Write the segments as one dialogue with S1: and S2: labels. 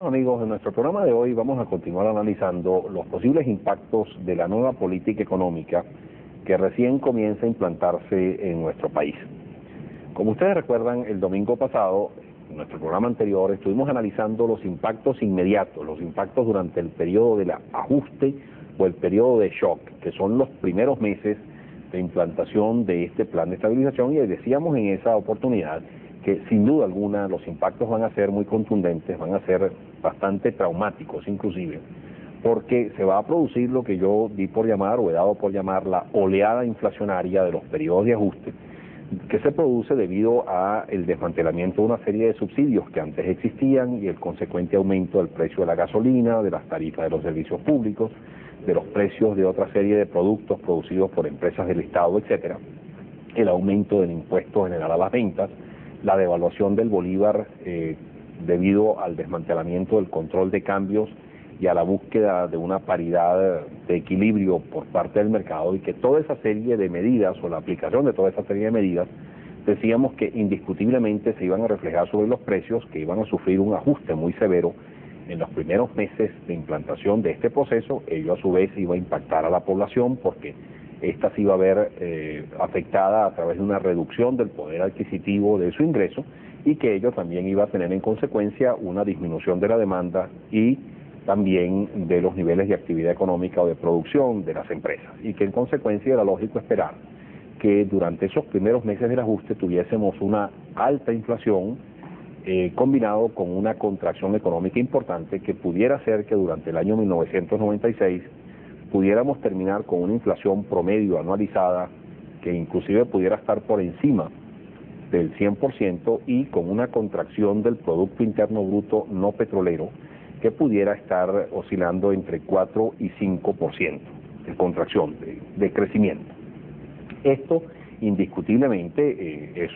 S1: Amigos, en nuestro programa de hoy vamos a continuar analizando los posibles impactos de la nueva política económica que recién comienza a implantarse en nuestro país. Como ustedes recuerdan, el domingo pasado, en nuestro programa anterior, estuvimos analizando los impactos inmediatos, los impactos durante el periodo del ajuste o el periodo de shock, que son los primeros meses de implantación de este plan de estabilización, y decíamos en esa oportunidad que sin duda alguna los impactos van a ser muy contundentes, van a ser bastante traumáticos inclusive, porque se va a producir lo que yo di por llamar o he dado por llamar la oleada inflacionaria de los periodos de ajuste, que se produce debido a el desmantelamiento de una serie de subsidios que antes existían y el consecuente aumento del precio de la gasolina, de las tarifas de los servicios públicos, de los precios de otra serie de productos producidos por empresas del Estado, etcétera, el aumento del impuesto general a las ventas, la devaluación del bolívar debido al desmantelamiento del control de cambios y a la búsqueda de una paridad de equilibrio por parte del mercado, y que toda esa serie de medidas o la aplicación de toda esa serie de medidas decíamos que indiscutiblemente se iban a reflejar sobre los precios, que iban a sufrir un ajuste muy severo en los primeros meses de implantación de este proceso. Ello a su vez iba a impactar a la población porque esta se iba a ver afectada a través de una reducción del poder adquisitivo de su ingreso, y que ello también iba a tener en consecuencia una disminución de la demanda y también de los niveles de actividad económica o de producción de las empresas, y que en consecuencia era lógico esperar que durante esos primeros meses del ajuste tuviésemos una alta inflación combinado con una contracción económica importante, que pudiera ser que durante el año 1996 pudiéramos terminar con una inflación promedio anualizada que inclusive pudiera estar por encima del 100% y con una contracción del Producto Interno Bruto no petrolero que pudiera estar oscilando entre 4 y 5% de contracción, de crecimiento. Esto indiscutiblemente es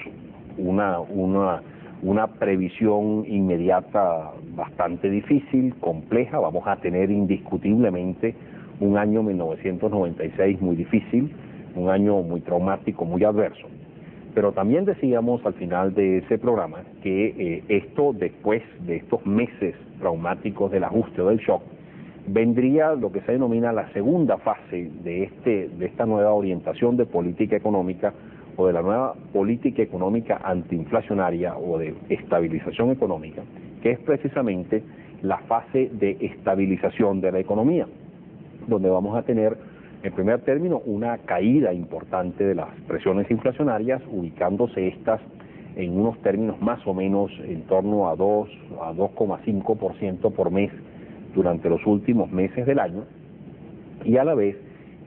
S1: una previsión inmediata bastante difícil, compleja. Vamos a tener indiscutiblemente un año 1996 muy difícil, un año muy traumático, muy adverso. Pero también decíamos al final de ese programa que esto, después de estos meses traumáticos del ajuste o del shock, vendría lo que se denomina la segunda fase de esta nueva orientación de política económica, o de la nueva política económica antiinflacionaria o de estabilización económica, que es precisamente la fase de estabilización de la economía, donde vamos a tener, en primer término, una caída importante de las presiones inflacionarias, ubicándose estas en unos términos más o menos en torno a 2 a 2,5% por mes durante los últimos meses del año, y a la vez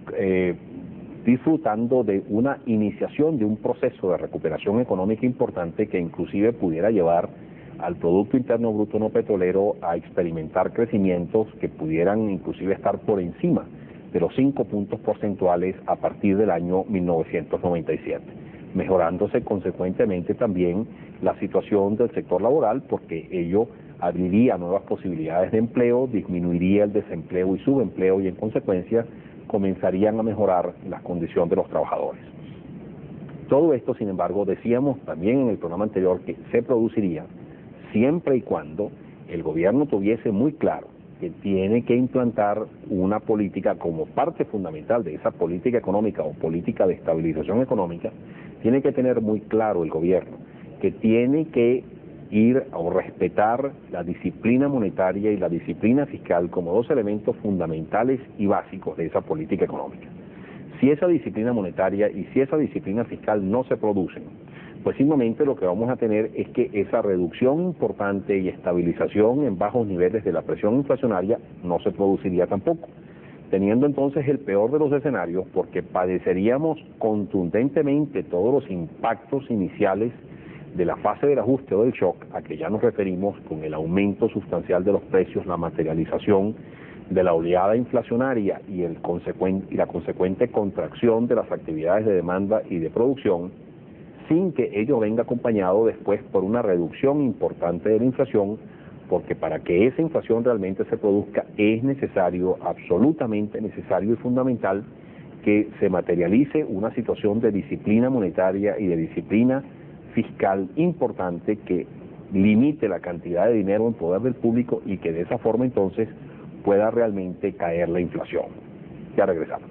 S1: disfrutando de una iniciación de un proceso de recuperación económica importante que inclusive pudiera llevar al Producto Interno Bruto no petrolero a experimentar crecimientos que pudieran inclusive estar por encima de los 5 puntos porcentuales a partir del año 1997, mejorándose consecuentemente también la situación del sector laboral, porque ello abriría nuevas posibilidades de empleo, disminuiría el desempleo y subempleo, y en consecuencia comenzarían a mejorar la condición de los trabajadores. Todo esto, sin embargo, decíamos también en el programa anterior que se produciría siempre y cuando el gobierno tuviese muy claro que tiene que implantar una política como parte fundamental de esa política económica o política de estabilización económica. Tiene que tener muy claro el gobierno que tiene que ir o respetar la disciplina monetaria y la disciplina fiscal como dos elementos fundamentales y básicos de esa política económica. Si esa disciplina monetaria y si esa disciplina fiscal no se producen, pues simplemente lo que vamos a tener es que esa reducción importante y estabilización en bajos niveles de la presión inflacionaria no se produciría tampoco, teniendo entonces el peor de los escenarios, porque padeceríamos contundentemente todos los impactos iniciales de la fase del ajuste o del shock a que ya nos referimos, con el aumento sustancial de los precios, la materialización de la oleada inflacionaria y la consecuente contracción de las actividades de demanda y de producción, sin que ello venga acompañado después por una reducción importante de la inflación, porque para que esa inflación realmente se produzca es necesario, absolutamente necesario y fundamental, que se materialice una situación de disciplina monetaria y de disciplina fiscal importante que limite la cantidad de dinero en poder del público y que de esa forma entonces pueda realmente caer la inflación. Ya regresamos.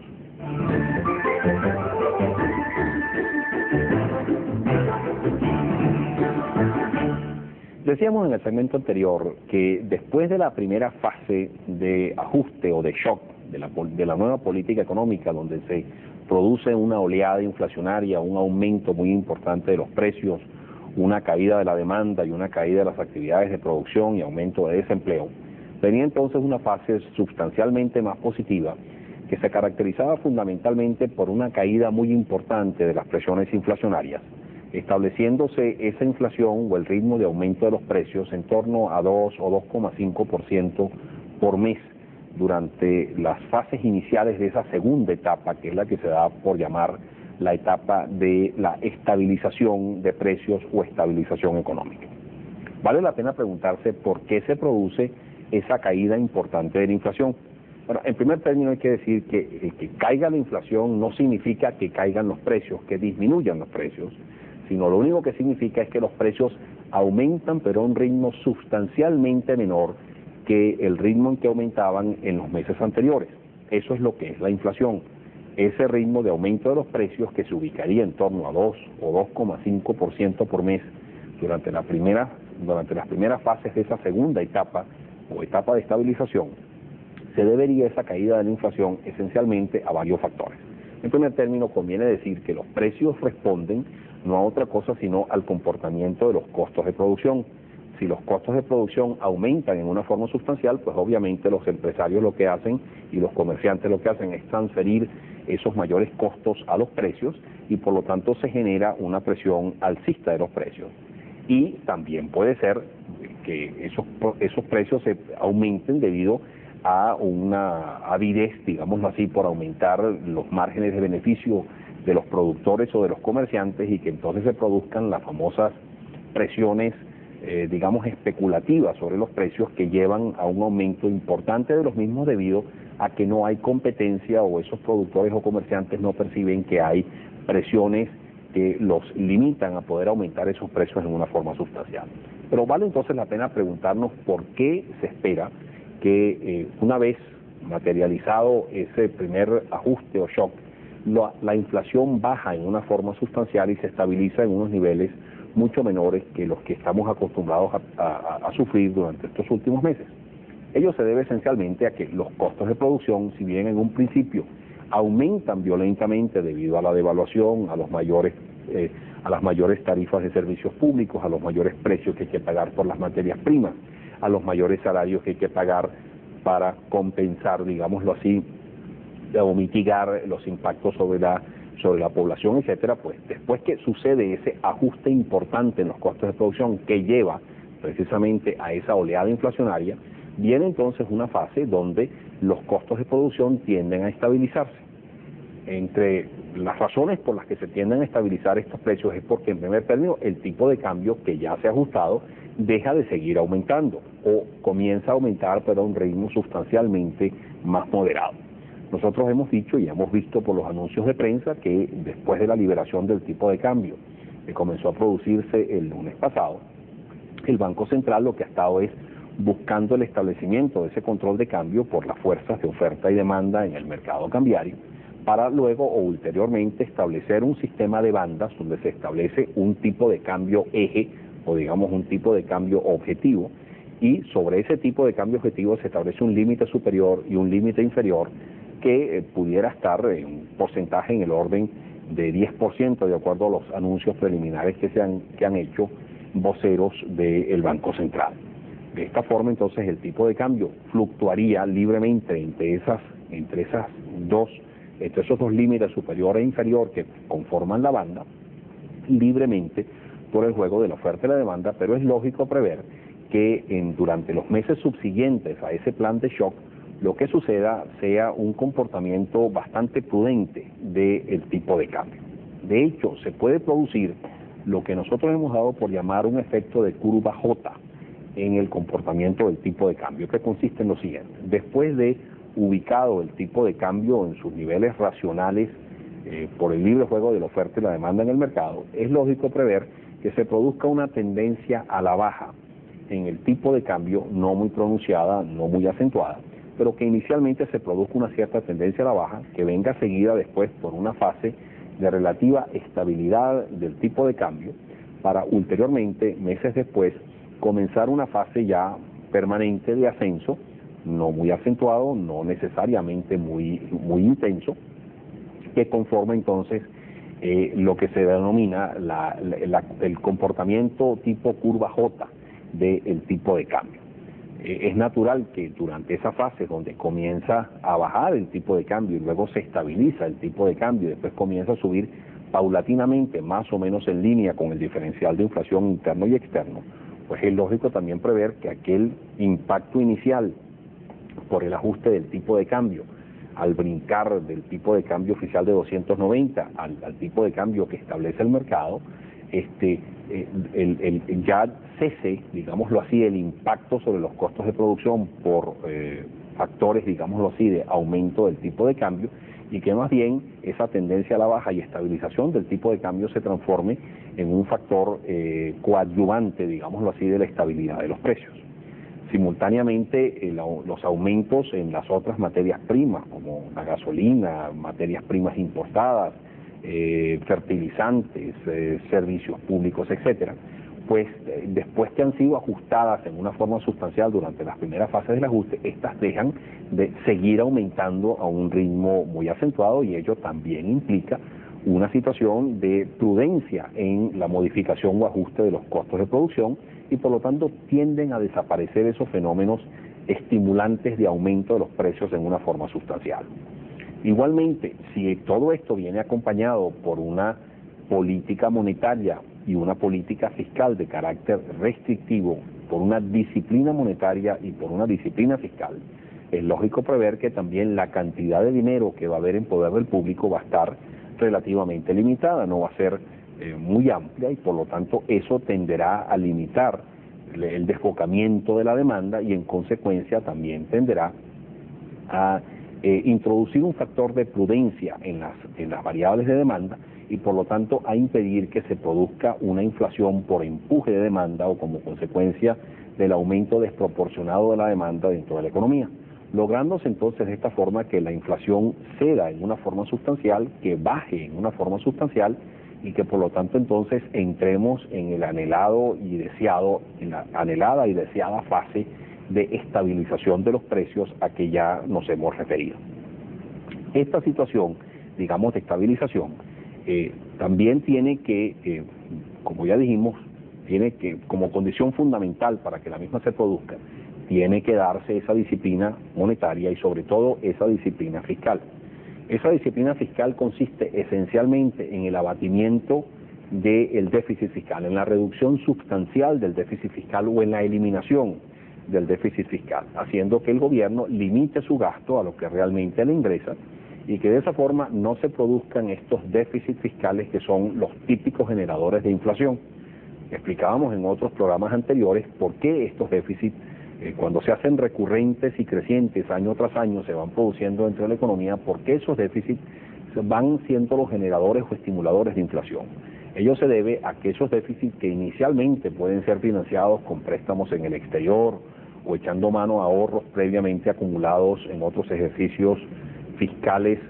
S1: Decíamos en el segmento anterior que después de la primera fase de ajuste o de shock de la nueva política económica, donde se produce una oleada inflacionaria, un aumento muy importante de los precios, una caída de la demanda y una caída de las actividades de producción y aumento de desempleo, venía entonces una fase sustancialmente más positiva que se caracterizaba fundamentalmente por una caída muy importante de las presiones inflacionarias, estableciéndose esa inflación o el ritmo de aumento de los precios en torno a 2 o 2,5% por mes durante las fases iniciales de esa segunda etapa, que es la que se da por llamar la etapa de la estabilización de precios o estabilización económica. Vale la pena preguntarse por qué se produce esa caída importante de la inflación. Bueno, en primer término hay que decir que caiga la inflación no significa que caigan los precios, que disminuyan los precios, sino lo único que significa es que los precios aumentan pero a un ritmo sustancialmente menor que el ritmo en que aumentaban en los meses anteriores. Eso es lo que es la inflación, ese ritmo de aumento de los precios que se ubicaría en torno a 2 o 2,5% por mes durante las primeras fases de esa segunda etapa o etapa de estabilización. Se debería esa caída de la inflación esencialmente a varios factores. En primer término, conviene decir que los precios responden no a otra cosa sino al comportamiento de los costos de producción. Si los costos de producción aumentan en una forma sustancial, pues obviamente los empresarios lo que hacen y los comerciantes lo que hacen es transferir esos mayores costos a los precios y por lo tanto se genera una presión alcista de los precios. Y también puede ser que esos precios se aumenten debido a una avidez, digámoslo así, por aumentar los márgenes de beneficio de los productores o de los comerciantes y que entonces se produzcan las famosas presiones, digamos, especulativas sobre los precios que llevan a un aumento importante de los mismos debido a que no hay competencia o esos productores o comerciantes no perciben que hay presiones que los limitan a poder aumentar esos precios en una forma sustancial. Pero vale entonces la pena preguntarnos por qué se espera que una vez materializado ese primer ajuste o shock, la inflación baja en una forma sustancial y se estabiliza en unos niveles mucho menores que los que estamos acostumbrados a sufrir durante estos últimos meses. Ello se debe esencialmente a que los costos de producción, si bien en un principio aumentan violentamente debido a la devaluación, a las mayores tarifas de servicios públicos, a los mayores precios que hay que pagar por las materias primas, a los mayores salarios que hay que pagar para compensar, digámoslo así, o mitigar los impactos sobre la población, etcétera, pues después que sucede ese ajuste importante en los costos de producción que lleva precisamente a esa oleada inflacionaria, viene entonces una fase donde los costos de producción tienden a estabilizarse. Entre las razones por las que se tienden a estabilizar estos precios es porque, en primer término, el tipo de cambio que ya se ha ajustado deja de seguir aumentando o comienza a aumentar pero a un ritmo sustancialmente más moderado. Nosotros hemos dicho y hemos visto por los anuncios de prensa que después de la liberación del tipo de cambio que comenzó a producirse el lunes pasado, el Banco Central lo que ha estado es buscando el establecimiento de ese control de cambio por las fuerzas de oferta y demanda en el mercado cambiario, para luego o ulteriormente establecer un sistema de bandas donde se establece un tipo de cambio eje o digamos un tipo de cambio objetivo y sobre ese tipo de cambio objetivo se establece un límite superior y un límite inferior que pudiera estar en un porcentaje en el orden de 10% de acuerdo a los anuncios preliminares que han hecho voceros del Banco Central. De esta forma entonces el tipo de cambio fluctuaría libremente entre esos dos límites superior e inferior que conforman la banda, libremente por el juego de la oferta y la demanda, pero es lógico prever que durante los meses subsiguientes a ese plan de shock, lo que suceda sea un comportamiento bastante prudente del tipo de cambio. De hecho, se puede producir lo que nosotros hemos dado por llamar un efecto de curva J en el comportamiento del tipo de cambio, que consiste en lo siguiente. Después de ubicado el tipo de cambio en sus niveles racionales por el libre juego de la oferta y la demanda en el mercado, es lógico prever que se produzca una tendencia a la baja en el tipo de cambio, no muy pronunciada, no muy acentuada, pero que inicialmente se produzca una cierta tendencia a la baja, que venga seguida después por una fase de relativa estabilidad del tipo de cambio, para ulteriormente, meses después, comenzar una fase ya permanente de ascenso, no muy acentuado, no necesariamente muy intenso, que conforma entonces lo que se denomina el comportamiento tipo curva J del tipo de cambio. Es natural que durante esa fase donde comienza a bajar el tipo de cambio y luego se estabiliza el tipo de cambio y después comienza a subir paulatinamente, más o menos en línea con el diferencial de inflación interno y externo, pues es lógico también prever que aquel impacto inicial por el ajuste del tipo de cambio, al brincar del tipo de cambio oficial de 290 al tipo de cambio que establece el mercado, ya cese, digámoslo así, el impacto sobre los costos de producción por factores, digámoslo así, de aumento del tipo de cambio, y que más bien esa tendencia a la baja y estabilización del tipo de cambio se transforme en un factor coadyuvante, digámoslo así, de la estabilidad de los precios. Simultáneamente, los aumentos en las otras materias primas, como la gasolina, materias primas importadas, fertilizantes, servicios públicos, etcétera, pues después que han sido ajustadas en una forma sustancial durante las primeras fases del ajuste, estas dejan de seguir aumentando a un ritmo muy acentuado, y ello también implica una situación de prudencia en la modificación o ajuste de los costos de producción, y por lo tanto tienden a desaparecer esos fenómenos estimulantes de aumento de los precios en una forma sustancial. Igualmente, si todo esto viene acompañado por una política monetaria y una política fiscal de carácter restrictivo, por una disciplina monetaria y por una disciplina fiscal, es lógico prever que también la cantidad de dinero que va a haber en poder del público va a estar relativamente limitada, no va a ser muy amplia, y por lo tanto eso tenderá a limitar el desbocamiento de la demanda, y en consecuencia también tenderá a introducir un factor de prudencia en las variables de demanda, y por lo tanto a impedir que se produzca una inflación por empuje de demanda o como consecuencia del aumento desproporcionado de la demanda dentro de la economía, lográndose entonces de esta forma que la inflación ceda en una forma sustancial, que baje en una forma sustancial, y que por lo tanto entonces entremos en el anhelado y deseado, en la anhelada y deseada fase de estabilización de los precios a que ya nos hemos referido. Esta situación, digamos, de estabilización, también tiene que, como ya dijimos, tiene que, como condición fundamental para que la misma se produzca, tiene que darse esa disciplina monetaria y sobre todo esa disciplina fiscal. Esa disciplina fiscal consiste esencialmente en el abatimiento del déficit fiscal, en la reducción sustancial del déficit fiscal o en la eliminación del déficit fiscal, haciendo que el gobierno limite su gasto a lo que realmente le ingresa, y que de esa forma no se produzcan estos déficits fiscales que son los típicos generadores de inflación. Explicábamos en otros programas anteriores por qué estos déficits, cuando se hacen recurrentes y crecientes año tras año, se van produciendo dentro de la economía, por qué esos déficits van siendo los generadores o estimuladores de inflación. Ello se debe a que esos déficits, que inicialmente pueden ser financiados con préstamos en el exterior o echando mano a ahorros previamente acumulados en otros ejercicios fiscales,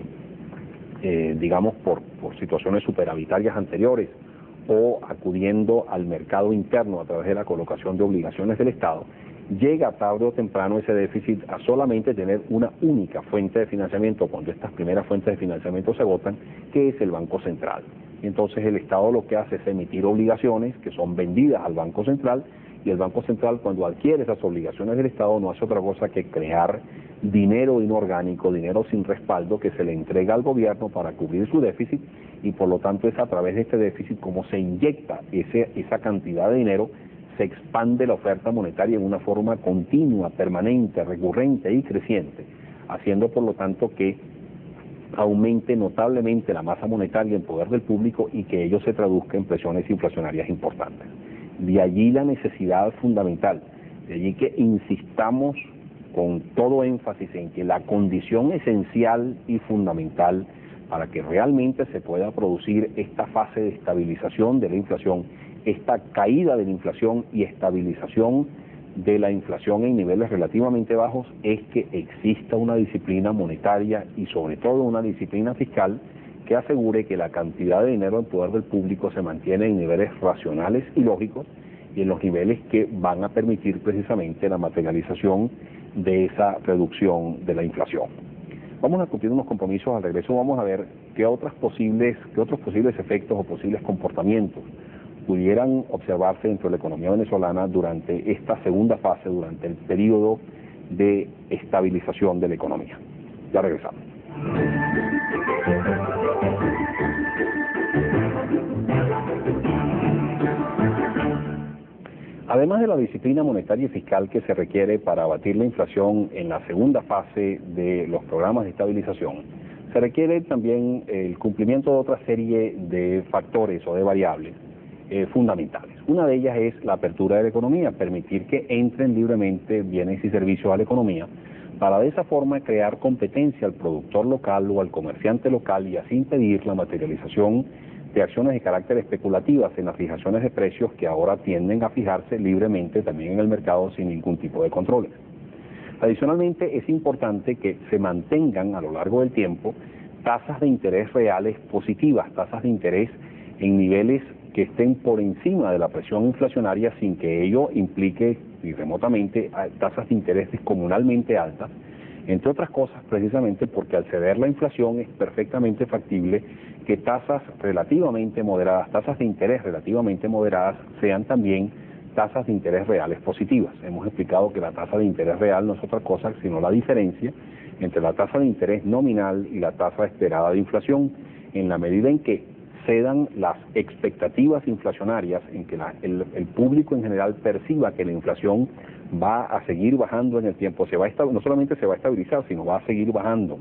S1: digamos por situaciones superavitarias anteriores, o acudiendo al mercado interno a través de la colocación de obligaciones del Estado, llega tarde o temprano ese déficit a solamente tener una única fuente de financiamiento cuando estas primeras fuentes de financiamiento se agotan, que es el Banco Central. Y entonces el Estado lo que hace es emitir obligaciones que son vendidas al Banco Central, y el Banco Central, cuando adquiere esas obligaciones del Estado, no hace otra cosa que crear dinero inorgánico, dinero sin respaldo, que se le entrega al gobierno para cubrir su déficit, y por lo tanto es a través de este déficit como se inyecta esa cantidad de dinero, se expande la oferta monetaria en una forma continua, permanente, recurrente y creciente, haciendo por lo tanto que aumente notablemente la masa monetaria en poder del público y que ello se traduzca en presiones inflacionarias importantes. De allí la necesidad fundamental, de allí que insistamos con todo énfasis en que la condición esencial y fundamental para que realmente se pueda producir esta fase de estabilización de la inflación, esta caída de la inflación y estabilización de la inflación en niveles relativamente bajos, es que exista una disciplina monetaria y sobre todo una disciplina fiscal que asegure que la cantidad de dinero en poder del público se mantiene en niveles racionales y lógicos y en los niveles que van a permitir precisamente la materialización de esa reducción de la inflación. Vamos a cumplir unos compromisos. Al regreso vamos a ver qué otros posibles efectos o posibles comportamientos pudieran observarse dentro de la economía venezolana durante esta segunda fase, durante el periodo de estabilización de la economía. Ya regresamos. Además de la disciplina monetaria y fiscal que se requiere para abatir la inflación en la segunda fase de los programas de estabilización, se requiere también el cumplimiento de otra serie de factores o de variables fundamentales. Una de ellas es la apertura de la economía, permitir que entren libremente bienes y servicios a la economía, para de esa forma crear competencia al productor local o al comerciante local y así impedir la materialización de acciones de carácter especulativas en las fijaciones de precios que ahora tienden a fijarse libremente también en el mercado sin ningún tipo de controles. Adicionalmente, es importante que se mantengan a lo largo del tiempo tasas de interés reales positivas, tasas de interés en niveles que estén por encima de la presión inflacionaria sin que ello implique ni remotamente tasas de interés descomunalmente altas, entre otras cosas precisamente porque al ceder la inflación es perfectamente factible que tasas relativamente moderadas, tasas de interés relativamente moderadas sean también tasas de interés reales positivas. Hemos explicado que la tasa de interés real no es otra cosa sino la diferencia entre la tasa de interés nominal y la tasa esperada de inflación, en la medida en que cedan las expectativas inflacionarias, en que el público en general perciba que la inflación va a seguir bajando en el tiempo, no solamente se va a estabilizar, sino va a seguir bajando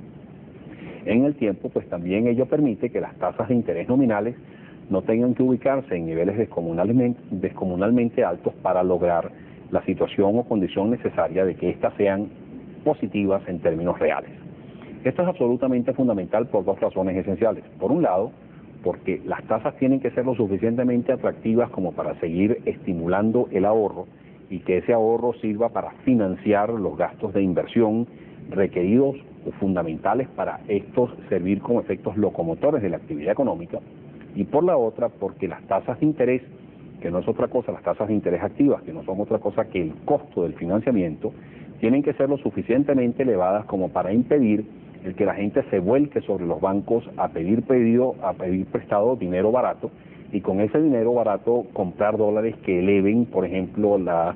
S1: en el tiempo, pues también ello permite que las tasas de interés nominales no tengan que ubicarse en niveles descomunalmente altos para lograr la situación o condición necesaria de que éstas sean positivas en términos reales. Esto es absolutamente fundamental por dos razones esenciales. Por un lado, porque las tasas tienen que ser lo suficientemente atractivas como para seguir estimulando el ahorro y que ese ahorro sirva para financiar los gastos de inversión requeridos o fundamentales para estos servir como efectos locomotores de la actividad económica, y por la otra porque las tasas de interés, que no es otra cosa, las tasas de interés activas, que no son otra cosa que el costo del financiamiento, tienen que ser lo suficientemente elevadas como para impedir el que la gente se vuelque sobre los bancos a pedir prestado dinero barato y con ese dinero barato comprar dólares que eleven, por ejemplo,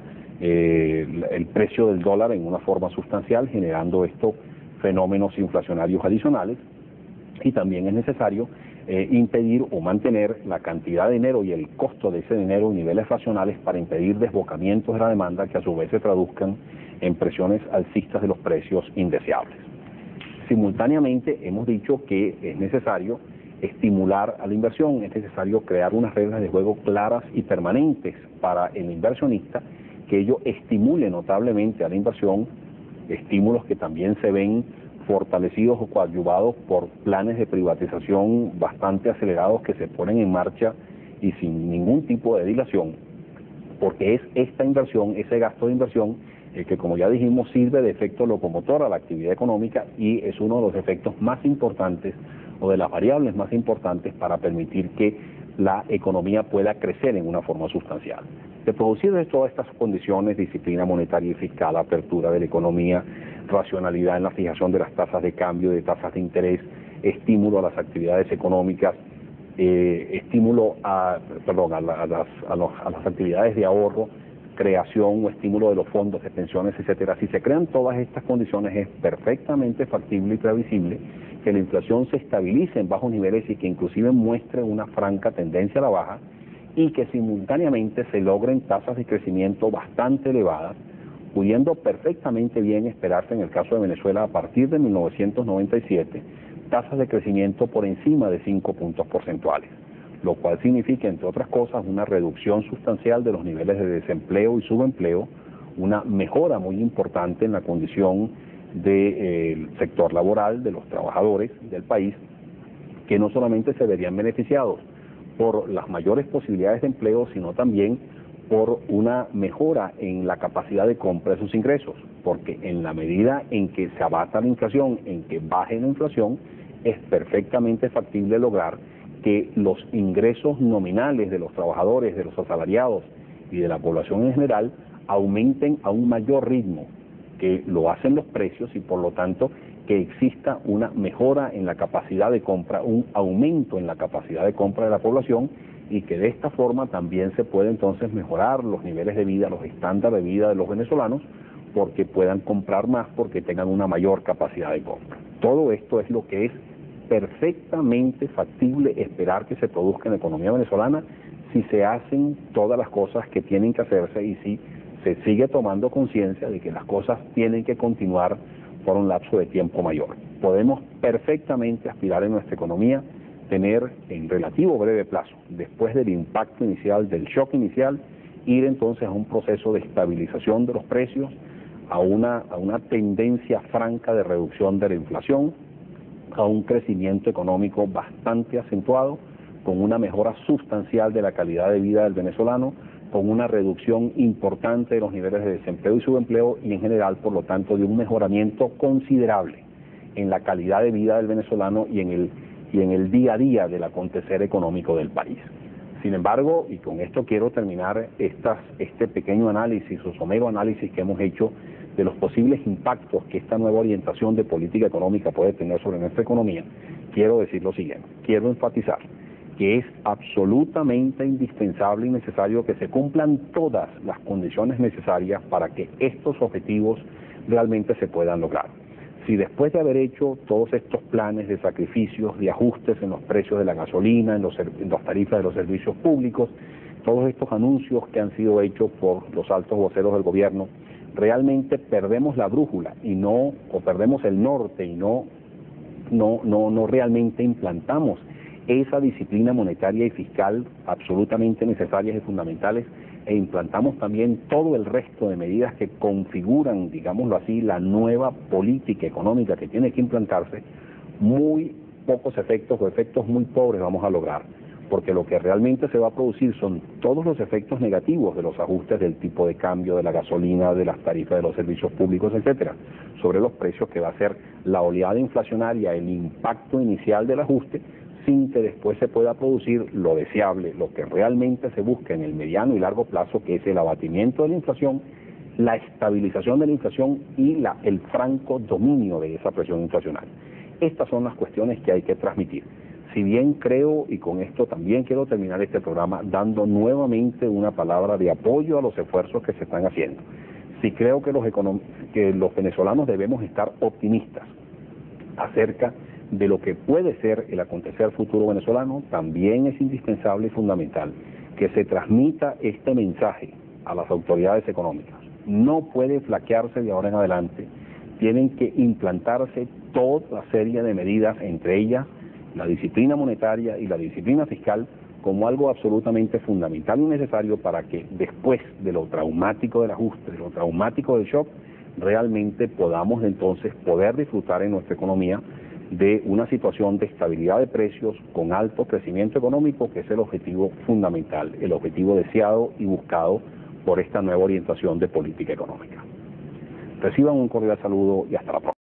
S1: el precio del dólar en una forma sustancial, generando estos fenómenos inflacionarios adicionales. Y también es necesario impedir o mantener la cantidad de dinero y el costo de ese dinero en niveles racionales para impedir desbocamientos de la demanda que a su vez se traduzcan en presiones alcistas de los precios indeseables. Simultáneamente hemos dicho que es necesario estimular a la inversión, es necesario crear unas reglas de juego claras y permanentes para el inversionista, que ello estimule notablemente a la inversión, estímulos que también se ven fortalecidos o coadyuvados por planes de privatización bastante acelerados que se ponen en marcha y sin ningún tipo de dilación, porque es esta inversión, ese gasto de inversión, que como ya dijimos sirve de efecto locomotor a la actividad económica y es uno de los efectos más importantes o de las variables más importantes para permitir que la economía pueda crecer en una forma sustancial. De producir de todas estas condiciones, disciplina monetaria y fiscal, apertura de la economía, racionalidad en la fijación de las tasas de cambio, de tasas de interés, estímulo a las actividades económicas, estímulo a las actividades de ahorro, creación o estímulo de los fondos de pensiones, etcétera. Si se crean todas estas condiciones, es perfectamente factible y previsible que la inflación se estabilice en bajos niveles y que inclusive muestre una franca tendencia a la baja y que simultáneamente se logren tasas de crecimiento bastante elevadas, pudiendo perfectamente bien esperarse en el caso de Venezuela a partir de 1997 tasas de crecimiento por encima de 5 puntos porcentuales, lo cual significa, entre otras cosas, una reducción sustancial de los niveles de desempleo y subempleo, una mejora muy importante en la condición del sector laboral, de los trabajadores del país, que no solamente se verían beneficiados por las mayores posibilidades de empleo, sino también por una mejora en la capacidad de compra de sus ingresos, porque en la medida en que se abata la inflación, en que baje la inflación, es perfectamente factible lograr que los ingresos nominales de los trabajadores, de los asalariados y de la población en general aumenten a un mayor ritmo que lo hacen los precios, y por lo tanto que exista una mejora en la capacidad de compra, un aumento en la capacidad de compra de la población, y que de esta forma también se puede entonces mejorar los niveles de vida, los estándares de vida de los venezolanos, porque puedan comprar más, porque tengan una mayor capacidad de compra. Todo esto es lo que es perfectamente factible esperar que se produzca en la economía venezolana si se hacen todas las cosas que tienen que hacerse y si se sigue tomando conciencia de que las cosas tienen que continuar por un lapso de tiempo mayor. Podemos perfectamente aspirar en nuestra economía tener en relativo breve plazo, después del impacto inicial, del shock inicial, ir entonces a un proceso de estabilización de los precios, a una tendencia franca de reducción de la inflación, a un crecimiento económico bastante acentuado, con una mejora sustancial de la calidad de vida del venezolano, con una reducción importante de los niveles de desempleo y subempleo, y en general, por lo tanto, de un mejoramiento considerable en la calidad de vida del venezolano y en el día a día del acontecer económico del país. Sin embargo, y con esto quiero terminar este pequeño análisis o somero análisis que hemos hecho de los posibles impactos que esta nueva orientación de política económica puede tener sobre nuestra economía, quiero decir lo siguiente, quiero enfatizar que es absolutamente indispensable y necesario que se cumplan todas las condiciones necesarias para que estos objetivos realmente se puedan lograr. Si después de haber hecho todos estos planes de sacrificios, de ajustes en los precios de la gasolina, en las tarifas de los servicios públicos, todos estos anuncios que han sido hechos por los altos voceros del gobierno, realmente perdemos la brújula o perdemos el norte y no realmente implantamos esa disciplina monetaria y fiscal absolutamente necesarias y fundamentales, e implantamos también todo el resto de medidas que configuran, digámoslo así, la nueva política económica que tiene que implantarse, muy pocos efectos o efectos muy pobres vamos a lograr, porque lo que realmente se va a producir son todos los efectos negativos de los ajustes del tipo de cambio, de la gasolina, de las tarifas de los servicios públicos, etcétera, sobre los precios, que va a ser la oleada inflacionaria, el impacto inicial del ajuste, sin que después se pueda producir lo deseable, lo que realmente se busca en el mediano y largo plazo, que es el abatimiento de la inflación, la estabilización de la inflación y el franco dominio de esa presión inflacional. Estas son las cuestiones que hay que transmitir. Si bien creo, y con esto también quiero terminar este programa dando nuevamente una palabra de apoyo a los esfuerzos que se están haciendo, sí creo que los venezolanos debemos estar optimistas acerca de lo que puede ser el acontecer futuro venezolano, también es indispensable y fundamental que se transmita este mensaje a las autoridades económicas. No puede flaquearse de ahora en adelante, tienen que implantarse toda serie de medidas, entre ellas la disciplina monetaria y la disciplina fiscal, como algo absolutamente fundamental y necesario para que después de lo traumático del ajuste, de lo traumático del shock, realmente podamos entonces poder disfrutar en nuestra economía de una situación de estabilidad de precios con alto crecimiento económico, que es el objetivo fundamental, el objetivo deseado y buscado por esta nueva orientación de política económica. Reciban un cordial saludo y hasta la próxima.